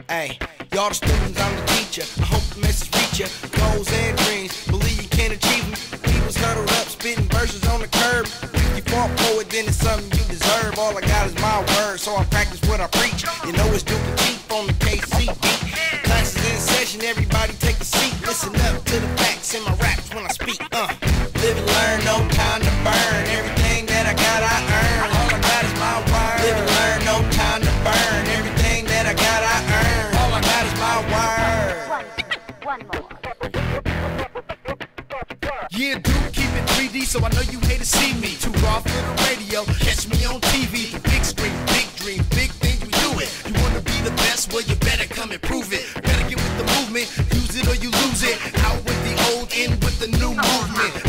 Hey, y'all the students, I'm the teacher. I hope the message reach ya. Goals and dreams, believe you can achieve them. People's huddled up, spitting verses on the curb. If you fall poet, then it's something you deserve. All I got is my word, so I practice what I preach. You know it's Duke and Chief on the KC beat. Classes in session, everybody take a seat. Listen up to the facts in my raps when I speak. Live and learn, no time to burn. Everything that I got, I earn. All I got is my word. Live and learn, no time to burn. Everything that I got, I earn. All I got is my word. One more. Yeah, dude, keep it 3D, so I know you hate to see me. Too raw for the radio, catch me on TV. The big screen, big dream, big things, we do it. You wanna be the best, well you better come and prove it. Better get with the movement, use it or you lose it. Out with the old, in with the new movement.